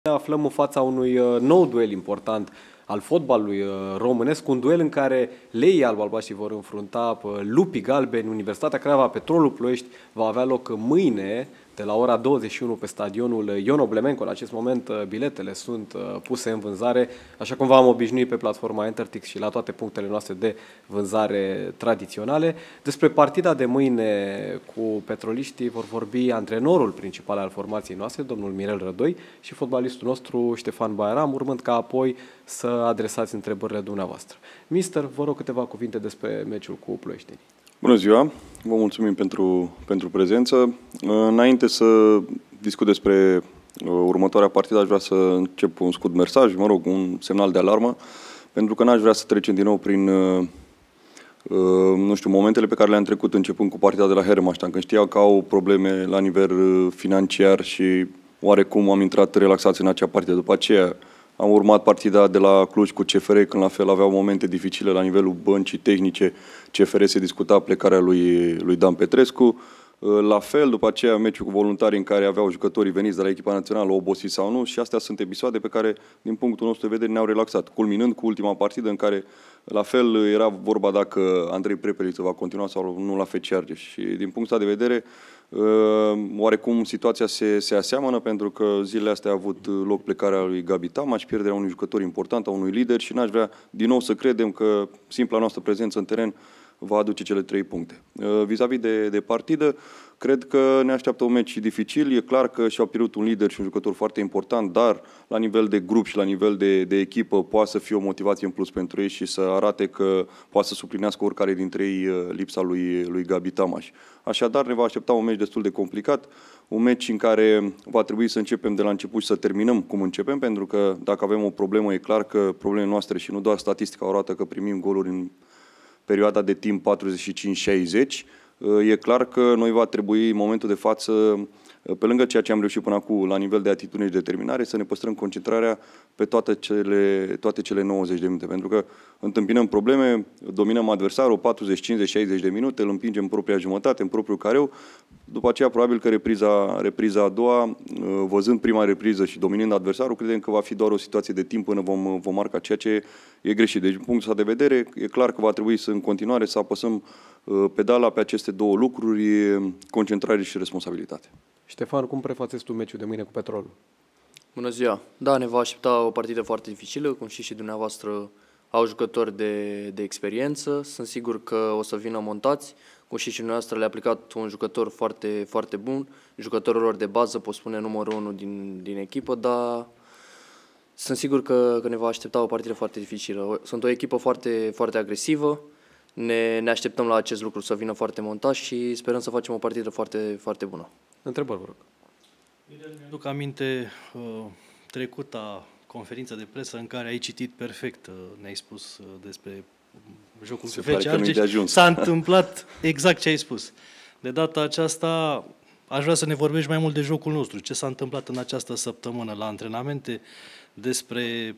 Ne aflăm în fața unui nou duel important al fotbalului românesc, un duel în care leii albi-albaștri vor înfrunta lupii galbeni. Universitatea Craiova, Petrolul Ploiești va avea loc mâine de la ora 21 pe stadionul Ion Oblemenco. În acest moment biletele sunt puse în vânzare, așa cum v-am obișnuit pe platforma Entertix și la toate punctele noastre de vânzare tradiționale. Despre partida de mâine cu petroliștii vor vorbi antrenorul principal al formației noastre, domnul Mirel Rădoi, și fotbalistul nostru Ștefan Bairam, urmând ca apoi să adresați întrebările dumneavoastră. Mister, vă rog câteva cuvinte despre meciul cu ploieștenii. Bună ziua! Vă mulțumim pentru prezență. Înainte să discut despre următoarea partidă, aș vrea să încep un scurt mesaj, un semnal de alarmă, pentru că n-aș vrea să trecem din nou prin momentele pe care le-am trecut începând cu partida de la Hermannstein, când știau că au probleme la nivel financiar și oarecum am intrat relaxați în acea partidă. După aceea am urmat partida de la Cluj cu CFR, când la fel aveau momente dificile la nivelul băncii tehnice. CFR se discuta plecarea lui Dan Petrescu. La fel, după aceea, meciul cu Voluntari, în care aveau jucătorii veniți de la echipa națională, obosiți sau nu, și astea sunt episoade pe care, din punctul nostru de vedere, ne-au relaxat. Culminând cu ultima partidă, în care, la fel, era vorba dacă Andrei Prepeliță va continua sau nu la FC Argeș. Și, din punctul ăsta de vedere, oarecum situația se aseamănă, pentru că zilele astea a avut loc plecarea lui Gabi Tamaș, pierderea unui jucător important, a unui lider, și n-aș vrea din nou să credem că simpla noastră prezență în teren va aduce cele 3 puncte. Vis-a-vis de partidă, cred că ne așteaptă un meci dificil. E clar că și-au pierdut un lider și un jucător foarte important, dar la nivel de grup și la nivel de echipă poate să fie o motivație în plus pentru ei și să arate că poate să suplinească oricare dintre ei lipsa lui Gabi Tamaș. Așadar, ne va aștepta un meci destul de complicat, un meci în care va trebui să începem de la început și să terminăm cum începem, pentru că dacă avem o problemă, e clar că problemele noastre, și nu doar statistica arată că primim goluri în perioada de timp 45-60, e clar că noi va trebui în momentul de față, pe lângă ceea ce am reușit până acum la nivel de atitudine și determinare, să ne păstrăm concentrarea pe toate cele 90 de minute. Pentru că întâmpinăm probleme, dominăm adversarul 40, 50, 60 de minute, îl împingem în propria jumătate, în propriul careu. După aceea, probabil că repriza a doua, văzând prima repriză și dominând adversarul, credem că va fi doar o situație de timp până vom marca, ceea ce e greșit. Deci, din punctul ăsta de vedere, e clar că va trebui să în continuare să apăsăm pedala pe aceste două lucruri, concentrare și responsabilitate. Ștefan, cum prefațezi tu meciul de mâine cu Petrolul? Bună ziua! Da, ne va aștepta o partidă foarte dificilă, cum și dumneavoastră au jucători de experiență. Sunt sigur că o să vină montați, cum și dumneavoastră le-a aplicat un jucător foarte, foarte bun, jucătorul lor de bază, pot spune numărul 1 din echipă, dar sunt sigur că ne va aștepta o partidă foarte dificilă. Sunt o echipă foarte, foarte agresivă, ne așteptăm la acest lucru să vină foarte montat și sperăm să facem o partidă foarte, foarte bună. Întrebări, vă rog. Mi-aduc aminte trecuta conferință de presă în care ai citit perfect, ne-ai spus despre jocul cu FC Argeș. S-a întâmplat exact ce ai spus. De data aceasta aș vrea să ne vorbești mai mult de jocul nostru. Ce s-a întâmplat în această săptămână la antrenamente, despre,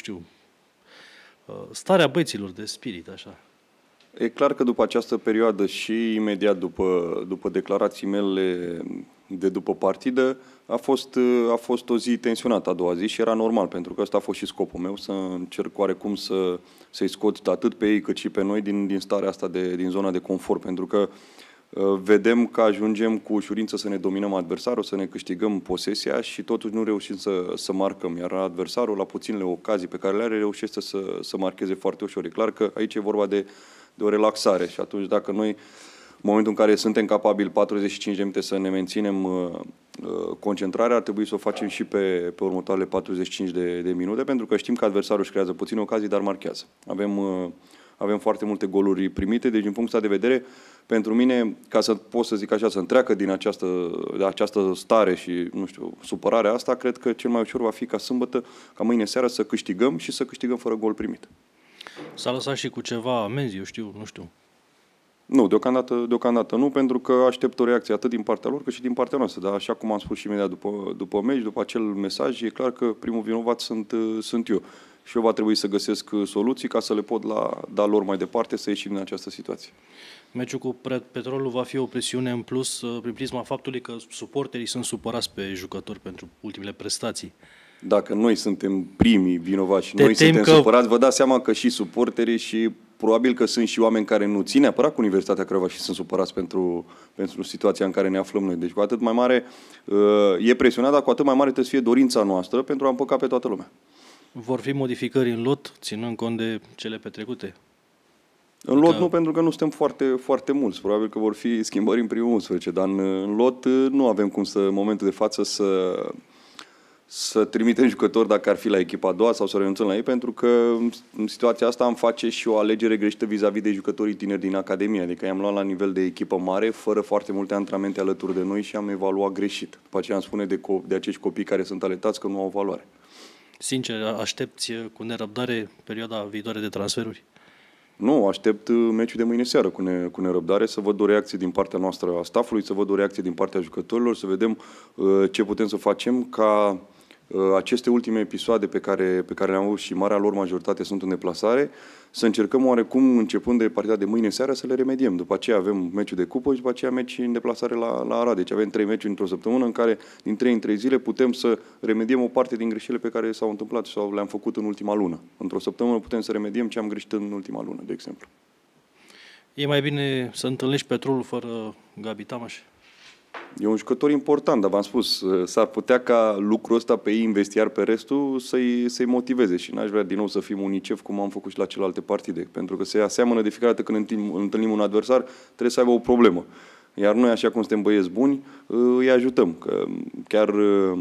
starea băieților de spirit, așa. E clar că după această perioadă și imediat după declarații mele de după partidă, a fost o zi tensionată a doua zi și era normal, pentru că ăsta a fost și scopul meu, să încerc oarecum să-i scot atât pe ei cât și pe noi din starea asta, din zona de confort, pentru că vedem că ajungem cu ușurință să ne dominăm adversarul, să ne câștigăm posesia și totuși nu reușim să marcăm, iar adversarul, la puținele ocazii pe care le are, reușește să marcheze foarte ușor. E clar că aici e vorba de o relaxare și atunci dacă noi, în momentul în care suntem capabili 45 de minute să ne menținem concentrarea, ar trebui să o facem și pe următoarele 45 de minute, pentru că știm că adversarul își creează puține ocazii, dar marchează. Avem foarte multe goluri primite, deci din punctul ăsta de vedere, pentru mine, ca să pot să zic așa, să întreacă din această stare și, supărarea asta, cred că cel mai ușor va fi ca sâmbătă, ca mâine seară, să câștigăm și să câștigăm fără gol primit. S-a lăsat și cu ceva amenzi, nu știu. Nu, deocamdată nu, pentru că aștept o reacție atât din partea lor cât și din partea noastră. Dar așa cum am spus și imediat după meci, după acel mesaj, e clar că primul vinovat sunt eu. Și eu va trebui să găsesc soluții ca să le pot da lor mai departe să ieșim din această situație. Meciul cu Petrolul va fi o presiune în plus prin prisma faptului că suporterii sunt supărați pe jucători pentru ultimele prestații. Dacă noi suntem primii vinovați și noi suntem supărați, vă dați seama că și suporterii și probabil că sunt și oameni care nu țin neapărat cu Universitatea Craiova și sunt supărați pentru situația în care ne aflăm noi. Deci cu atât mai mare e presiunea, dar cu atât mai mare trebuie să fie dorința noastră pentru a împăca pe toată lumea. Vor fi modificări în lot, ținând cont de cele petrecute? În lot nu, pentru că nu suntem foarte, foarte mulți. Probabil că vor fi schimbări în primul 11, dar în lot nu avem cum în momentul de față să trimitem jucători dacă ar fi la echipa a doua sau să renunțăm la ei, pentru că în situația asta am face și o alegere greșită vis-a-vis de jucătorii tineri din Academie. Adică i-am luat la nivel de echipă mare, fără foarte multe antrenamente alături de noi și am evaluat greșit. După aceea am spune de acești copii care sunt aletați că nu au valoare. Sincer, aștepți cu nerăbdare perioada viitoare de transferuri? Nu, aștept meciul de mâine seară cu nerăbdare, să văd o reacție din partea noastră a staffului, să văd o reacție din partea jucătorilor, să vedem ce putem să facem ca aceste ultime episoade pe care le-am avut și marea lor majoritate sunt în deplasare, să încercăm oarecum, începând de partida de mâine seară, să le remediem. După aceea avem meciul de cupă și după aceea meci în deplasare la Arad. Deci avem 3 meciuri într-o săptămână în care din 3 în 3 zile putem să remediem o parte din greșelile pe care s-au întâmplat sau le-am făcut în ultima lună. Într-o săptămână putem să remediem ce am greșit în ultima lună, de exemplu. E mai bine să întâlnești Petrolul fără Gabi Tamaș? E un jucător important, dar v-am spus, s-ar putea ca lucrul ăsta pe ei investi, iar pe restul să-i motiveze și n-aș vrea din nou să fim unicef cum am făcut și la celelalte partide, pentru că se aseamănă de fiecare dată când întâlnim un adversar, trebuie să aibă o problemă. Iar noi, așa cum suntem băieți buni, îi ajutăm. Că chiar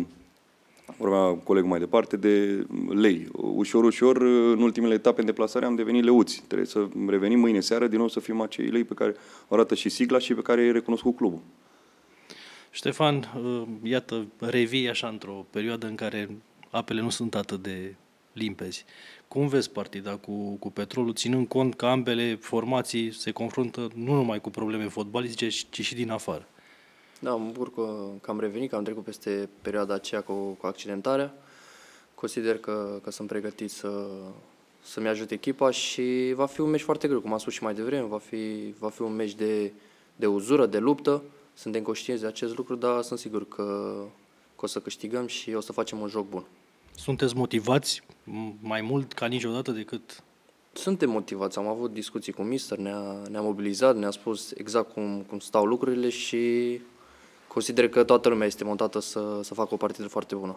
vorbea colegul mai departe de lei. Ușor, ușor, în ultimele etape în deplasare am devenit leuți. Trebuie să revenim mâine seară, din nou să fim acei lei pe care arată și sigla și pe care e recunoscut clubul. Ștefan, iată, revii așa într-o perioadă în care apele nu sunt atât de limpezi. Cum vezi partida cu Petrolul, ținând cont că ambele formații se confruntă nu numai cu probleme fotbalistice, ci și din afară? Da, mă bucur că am revenit, că am trecut peste perioada aceea cu accidentarea. Consider că sunt pregătit să-mi ajut echipa și va fi un meci foarte greu, cum am spus și mai devreme, va fi un meci de uzură, de luptă. Suntem conștienți de acest lucru, dar sunt sigur că o să câștigăm și o să facem un joc bun. Sunteți motivați mai mult ca niciodată decât... Suntem motivați, am avut discuții cu mister, ne-a mobilizat, ne-a spus exact cum stau lucrurile și consider că toată lumea este montată să facă o partidă foarte bună.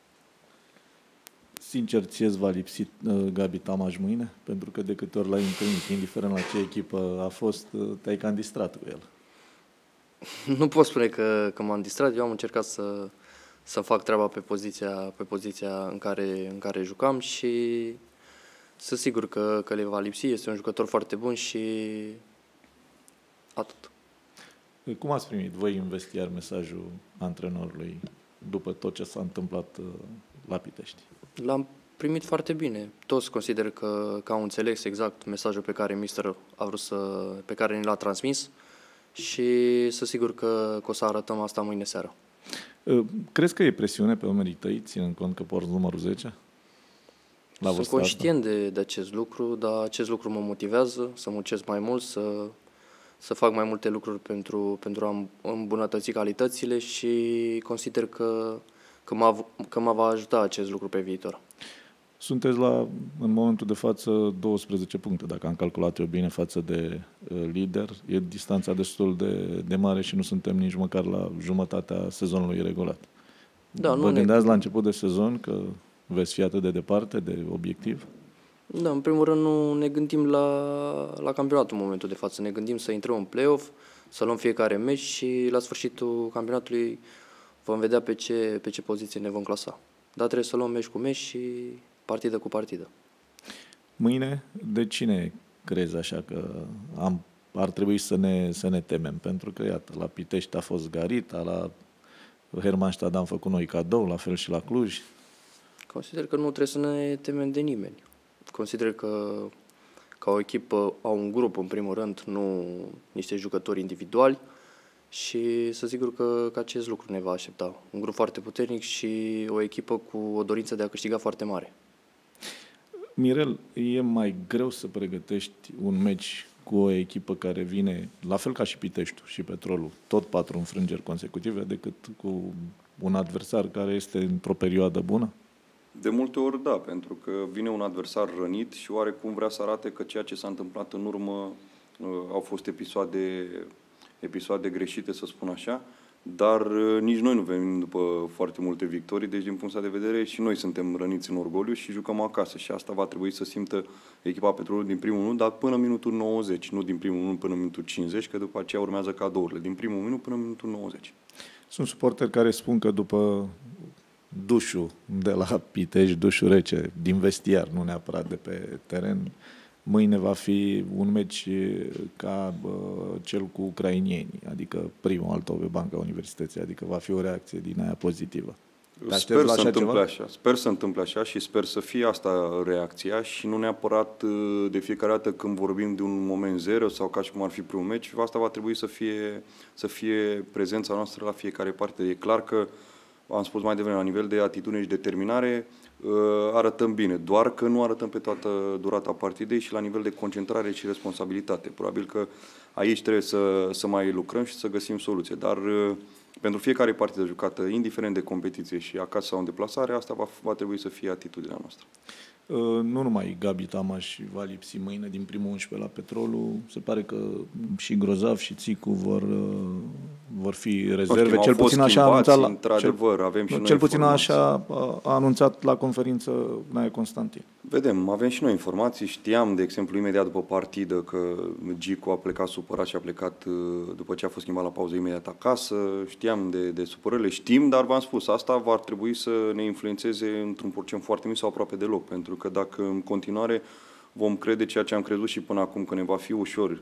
Sincer, ție-ți va lipsi Gabi Tamaș mâine? Pentru că de câte ori l-ai întâlnit, indiferent la ce echipă a fost, te-ai cam distrat cu el. Nu pot spune că m-am distrat, eu am încercat să fac treaba pe poziția în care jucam și sunt sigur că le va lipsi, este un jucător foarte bun și atât. Cum ați primit voi în vestiar mesajul antrenorului după tot ce s-a întâmplat la Pitești? L-am primit foarte bine. Toți consider că au înțeles exact mesajul pe care mister a vrut pe care ni l-a transmis și sunt sigur că o să arătăm asta mâine seară. Crezi că e presiune pe umerii tăi, ținând cont că porți numărul 10? Sunt conștient de acest lucru, dar acest lucru mă motivează să muncesc mai mult, să fac mai multe lucruri pentru a îmbunătăți calitățile și consider că mă va ajuta acest lucru pe viitor. Sunteți în momentul de față 12 puncte, dacă am calculat eu bine, față de lider. E distanța destul de mare și nu suntem nici măcar la jumătatea sezonului regulat. Da, vă gândeați la început de sezon că veți fi atât de departe de obiectiv? Da, în primul rând nu ne gândim la campionatul în momentul de față. Ne gândim să intrăm în play-off, să luăm fiecare meci și la sfârșitul campionatului vom vedea pe ce poziție ne vom clasa. Dar trebuie să luăm meci cu meci și partidă cu partidă. Mâine, de cine crezi așa că ar trebui să ne temem? Pentru că, iată, la Pitești a fost Garita, la Hermannstadt am făcut noi cadou, la fel și la Cluj. Consider că nu trebuie să ne temem de nimeni. Consider că ca o echipă au un grup, în primul rând, nu niște jucători individuali și sunt sigur că acest lucru ne va aștepta. Un grup foarte puternic și o echipă cu o dorință de a câștiga foarte mare. Mirel, e mai greu să pregătești un meci cu o echipă care vine, la fel ca și Piteștiul și Petrolul, tot 4 înfrângeri consecutive, decât cu un adversar care este într-o perioadă bună? De multe ori da, pentru că vine un adversar rănit și oarecum vrea să arate că ceea ce s-a întâmplat în urmă au fost episoade greșite, să spun așa, dar nici noi nu venim după foarte multe victorii, deci din punctul de vedere și noi suntem răniți în orgoliu și jucăm acasă și asta va trebui să simtă echipa Petrolului din primul minut, dar până minutul 90, nu din primul minut până minutul 50, că după aceea urmează cadourile, din primul minut până minutul 90. Sunt suporteri care spun că după dușul de la Pitești, dușul rece, din vestiar, nu neapărat de pe teren, mâine va fi un meci ca cel cu ucrainienii, adică primul altul pe banca universității, adică va fi o reacție din aia pozitivă. Sper să întâmple așa. Sper să întâmple așa și sper să fie asta reacția și nu neapărat de fiecare dată când vorbim de un moment zero sau ca și cum ar fi primul meci, asta va trebui să fie prezența noastră la fiecare parte. E clar că, am spus mai devreme, la nivel de atitudine și determinare, arătăm bine, doar că nu arătăm pe toată durata partidei și la nivel de concentrare și responsabilitate. Probabil că aici trebuie să mai lucrăm și să găsim soluție, dar pentru fiecare partidă jucată, indiferent de competiție și acasă sau în deplasare, asta va trebui să fie atitudinea noastră. Nu numai Gabi Tamaș va lipsi mâine din primul 11 la Petrolul, se pare că și Grozav și Țicu vor fi rezerve, cel puțin așa a anunțat cel puțin așa a anunțat la conferință Nae Constantin. Vedem, avem și noi informații, știam, de exemplu, imediat după partidă că Gicu a plecat supărat și a plecat după ce a fost schimbat la pauză imediat acasă, știam de supărările, știm, dar v-am spus, asta va trebui să ne influențeze într-un procent foarte mic sau aproape deloc, pentru că dacă în continuare vom crede ceea ce am crezut și până acum, că ne va fi ușor,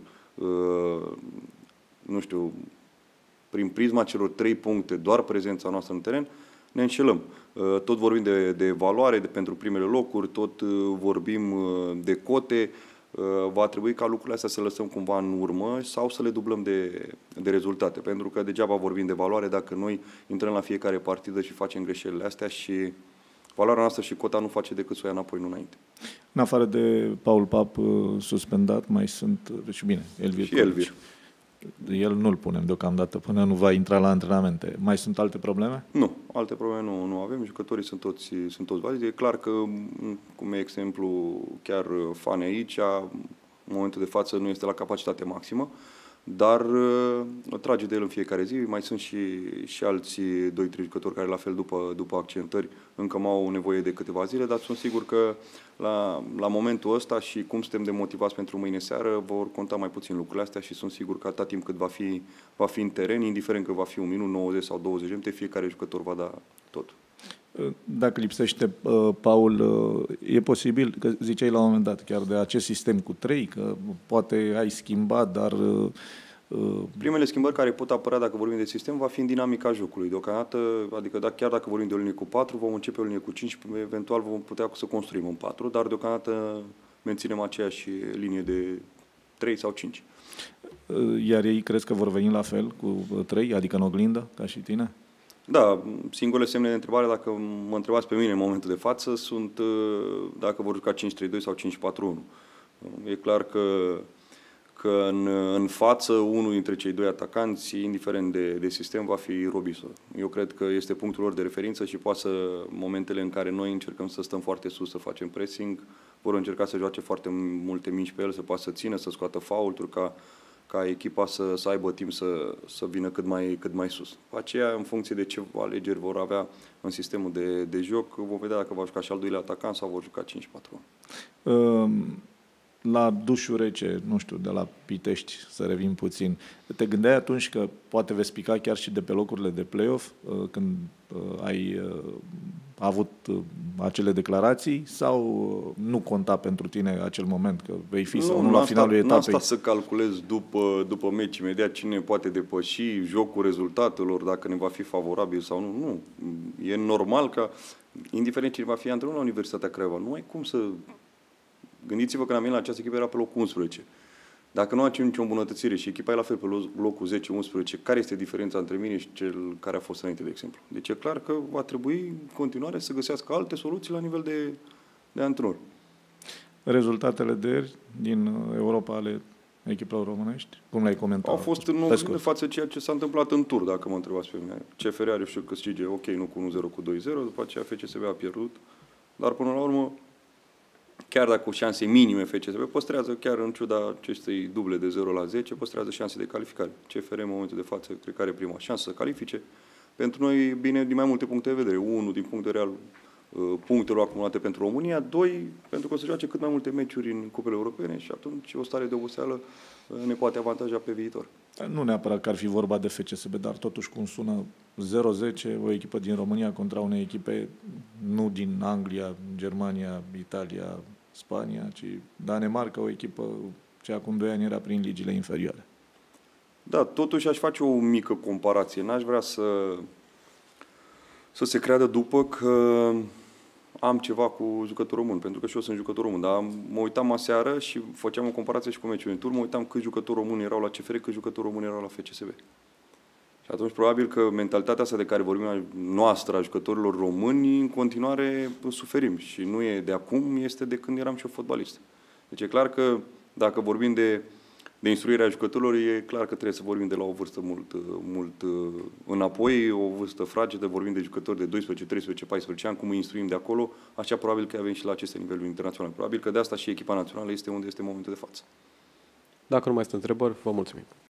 nu știu, prin prisma celor 3 puncte, doar prezența noastră în teren, ne înșelăm. Tot vorbim de evaluare pentru primele locuri, tot vorbim de cote, va trebui ca lucrurile astea să le lăsăm cumva în urmă sau să le dublăm de rezultate, pentru că degeaba vorbim de valoare dacă noi intrăm la fiecare partidă și facem greșelile astea și valoarea noastră și cota nu face decât să o ia înapoi, nu înainte. În afară de Paul Pap suspendat, mai sunt, deci bine, Elvir. Și Elvir. El nu-l punem deocamdată până nu va intra la antrenamente. Mai sunt alte probleme? Nu, alte probleme nu avem. Jucătorii sunt toți valizi. E clar că, cum e exemplu, chiar Fane aici, în momentul de față nu este la capacitate maximă, dar trage de el în fiecare zi. Mai sunt și alții 2-3 jucători care, la fel, după accentări, încă mai au nevoie de câteva zile, dar sunt sigur că la momentul ăsta și cum suntem de motivați pentru mâine seară, vor conta mai puțin lucrurile astea și sunt sigur că atât timp cât va fi în teren, indiferent că va fi 1 minut, 90 sau 20 de minute, fiecare jucător va da tot. Dacă lipsește Paul, e posibil, că ziceai la un moment dat chiar de acest sistem cu 3, că poate ai schimbat, dar... Primele schimbări care pot apărea dacă vorbim de sistem va fi în dinamica jocului. Deocamdată, adică chiar dacă vorbim de o linie cu 4, vom începe o linie cu 5, eventual vom putea să construim un 4, dar deocamdată menținem aceeași linie de 3 sau 5. Iar ei crezi că vor veni la fel cu 3, adică în oglindă, ca și tine? Da, singurele semne de întrebare, dacă mă întrebați pe mine în momentul de față, sunt dacă vor juca 5-3-2 sau 5-4-1. E clar că în față, unul dintre cei 2 atacanți, indiferent de sistem, va fi Robiso. Eu cred că este punctul lor de referință și poate momentele în care noi încercăm să stăm foarte sus, să facem pressing, vor încerca să joace foarte multe mingi pe el, să poată să țină, să scoată faulturi, ca echipa să aibă timp să vină cât mai sus. După aceea, în funcție de ce alegeri vor avea în sistemul de joc, vom vedea dacă va juca și al 2-lea atacant sau vor juca 5-4. La dușul rece, nu știu, de la Pitești, să revin puțin, te gândeai atunci că poate veți pica chiar și de pe locurile de play-off, când ai avut acele declarații, sau nu conta pentru tine acel moment, că vei fi sau nu la finalul etapei? Nu asta să calculez după meci imediat cine poate depăși jocul rezultatelor, dacă ne va fi favorabil sau nu. Nu. E normal că, indiferent cine va fi antrenor la Universitatea Craiova, nu ai cum să... Gândiți-vă că am venit la această echipă, era pe locul 11. Dacă nu facem nicio îmbunătățire și echipa e la fel pe locul 10-11, care este diferența între mine și cel care a fost înainte, de exemplu? Deci e clar că va trebui în continuare să găsească alte soluții la nivel de antrenor. Rezultatele de ieri din Europa ale echipelor românești, cum le-ai comentat? Au fost în oglindă față ceea ce s-a întâmplat în tur, dacă mă întrebați pe mine. CFR a reușit să câștige, ok, nu cu 1-0, cu 2-0, după aceea FCSB a pierdut. Dar până la urmă, chiar dacă cu șanse minime FCSB păstrează, chiar în ciuda acestei duble de 0 la 10, păstrează șanse de calificare. CFR în momentul de față cred că are prima șansă să califice. Pentru noi, bine, din mai multe puncte de vedere. 1, din punct de vedere al punctelor acumulate pentru România, 2, pentru că o să joace cât mai multe meciuri în cupele europene și atunci o stare de oboseală ne poate avantaja pe viitor. Nu neapărat că ar fi vorba de FCSB, dar totuși cum sună 0-10, o echipă din România contra unei echipe nu din Anglia, Germania, Italia, Spania, ci Danemarca, o echipă ce acum 2 ani era prin ligile inferioare. Da, totuși aș face o mică comparație. N-aș vrea să se creadă după că am ceva cu jucător român, pentru că și eu sunt jucător român, dar mă uitam aseară și făceam o comparație și cu meciul în tur, mă uitam câți jucători români erau la CFR, câți jucători români erau la FCSB. Și atunci probabil că mentalitatea asta de care vorbim noastră a jucătorilor români, în continuare suferim și nu e de acum, este de când eram și eu fotbalist. Deci e clar că dacă vorbim de instruirea jucătorilor, e clar că trebuie să vorbim de la o vârstă mult înapoi, o vârstă fragedă, vorbim de jucători de 12, 13, 14 ani, cum îi instruim de acolo, așa probabil că avem și la aceste niveluri internaționale. Probabil că de asta și echipa națională este unde este în momentul de față. Dacă nu mai sunt întrebări, vă mulțumim.